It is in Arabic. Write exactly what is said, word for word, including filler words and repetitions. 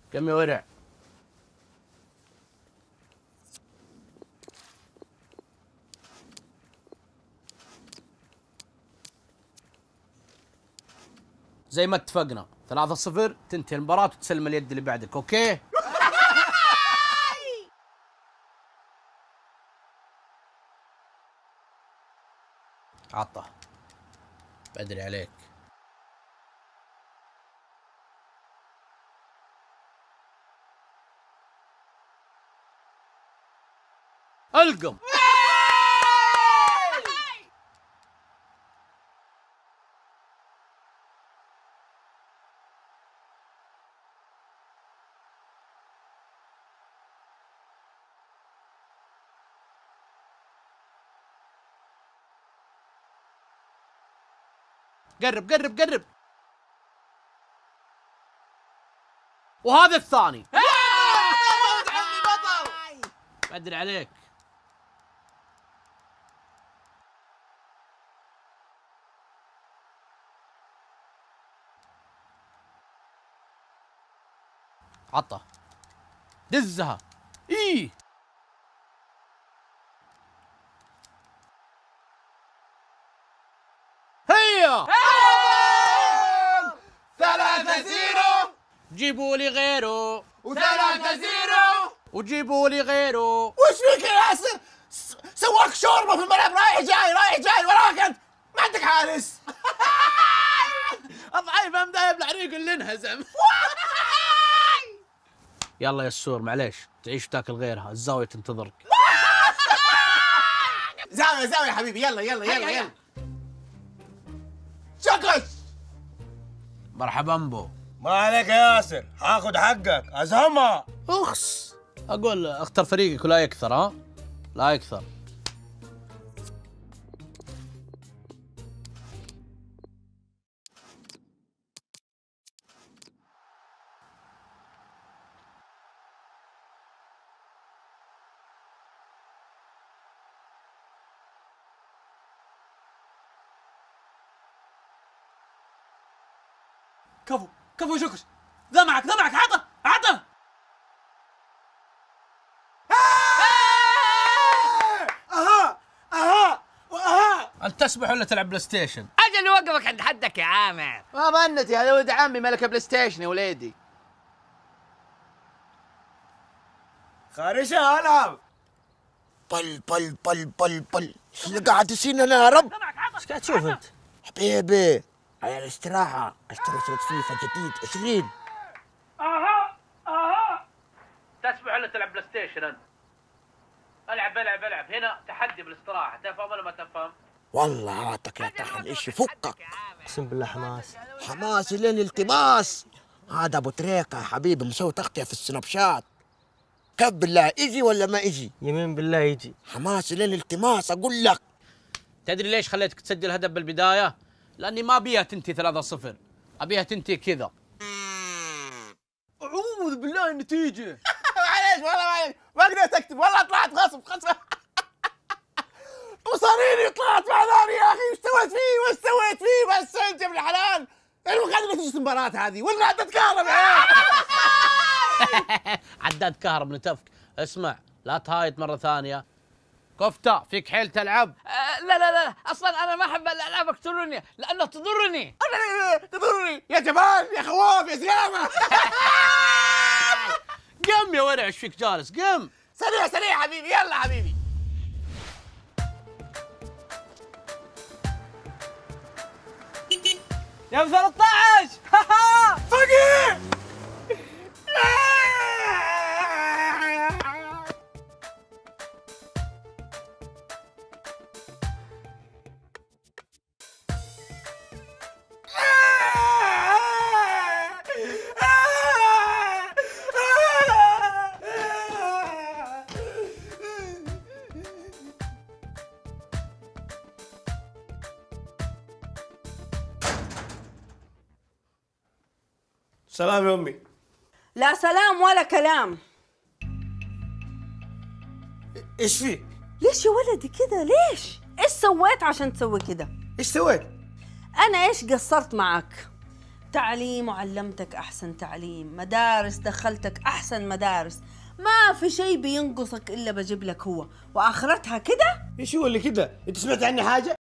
كم يا ورع؟ زي ما اتفقنا ثلاثة صفر تنتهي المباراة وتسلم اليد اللي بعدك، اوكي؟ عطه بدري عليك. القم. قرب قرب قرب. وهذا الثاني. بدري عليك. عطه دزها. ايه هيا ثلاثة زيرو. جيبوا لي غيره. وثلاثة زيرو. وجيبوا لي غيره. وش فيك يا ياسر؟ سواك شوربة في الملعب رايح جاي رايح جاي وراك انت ما عندك حارس. الضعيف هم دايب العريق اللي انهزم. يلا يا السور معليش تعيش وتاكل غيرها، الزاوية تنتظرك. زاوية زاوية حبيبي يلا يلا يلا يلا. شكش. مرحبا بو. ما عليك يا ياسر، هاخذ حقك ازهمها. اخس اقول اختر فريقك ولا يكثر، ها؟ لا يكثر. كفو كفو شكش. ذا معك ذا معك. عطه عطه. اها اها واها. انت تسبح ولا تلعب بلاي ستيشن؟ اجل نوقفك عند حدك يا عامر. ما بنتي هذا ولد عمي ملك بلاي ستيشن يا وليدي. خارجها العب. بل بل بل بل بل ايش اللي قاعد يصير لنا يا رب؟ ايش قاعد تشوف انت؟ حبيبي على الاستراحة اشتريت فيفا جديد عشرين. اها اها تسبح ولا تلعب بلاي ستيشن انت؟ العب العب العب هنا تحدي بالاستراحة، تفهم ولا ما تفهم؟ والله عاتك يا طحن ايش فكك. اقسم بالله حماس. حماس لين التماس. هذا ابو تريكة يا حبيبي مسوي تغطية في السناب شات. كيف بالله يجي ولا ما يجي؟ يمين بالله يجي. حماس لين التماس اقول لك. تدري ليش خليتك تسجل هدف بالبداية؟ لاني ما ابيها تنتهي ثلاثة صفر، ابيها تنتهي كذا. اعوذ بالله النتيجة. معليش والله معليش ما قدرت اكتب والله طلعت غصب غصب. وصاريني طلعت مع ثاني يا اخي. وش سويت فيه وش سويت فيه بس انت ابن الحلال. يعني ما قادر نتيجة المباراة هذه ولا عدد كهرباء. عداد كهرب نتفك. اسمع لا تهايط مرة ثانية. كفتة فيك حيل تلعب؟ آه لا لا لا اصلا انا ما احب الالعاب الكترونيه لانها تضرني. تضرني يا جبان يا خواف يا زلامة. قم يا ورع ايش فيك جالس؟ قم سريع سريع حبيبي يلا حبيبي. يا ابو ثلاثة عشر. فقير. سلام يا امي. لا سلام ولا كلام. ايش فيه؟ ليش يا ولدي كذا ليش؟ ايش سويت عشان تسوي كذا؟ ايش سويت؟ انا ايش قصرت معك؟ تعليم وعلمتك أحسن تعليم، مدارس دخلتك أحسن مدارس، ما في شيء بينقصك إلا بجيب لك هو، وآخرتها كده. ايش هو اللي كده؟ انت سمعت عني حاجه؟